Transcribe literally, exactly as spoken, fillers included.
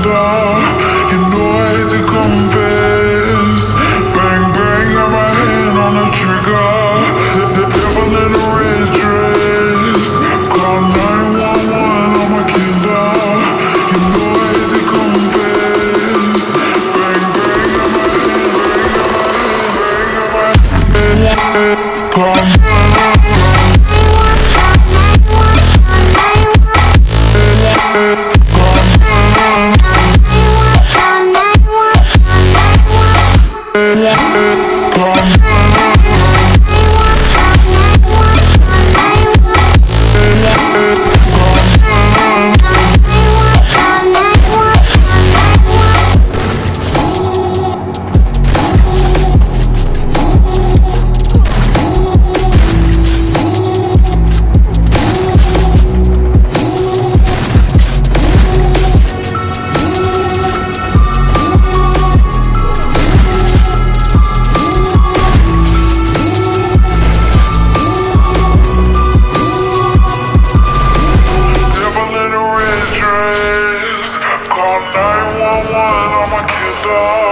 killer. You know I hate to confess. Bang bang, got my hand on the trigger. The, the devil in a red dress. Call nine one one, I'm a killer. You know I hate to confess. Bang bang, got my hand, bang, got my hand, bang, got my hand. Call nine one one, I'm a killer.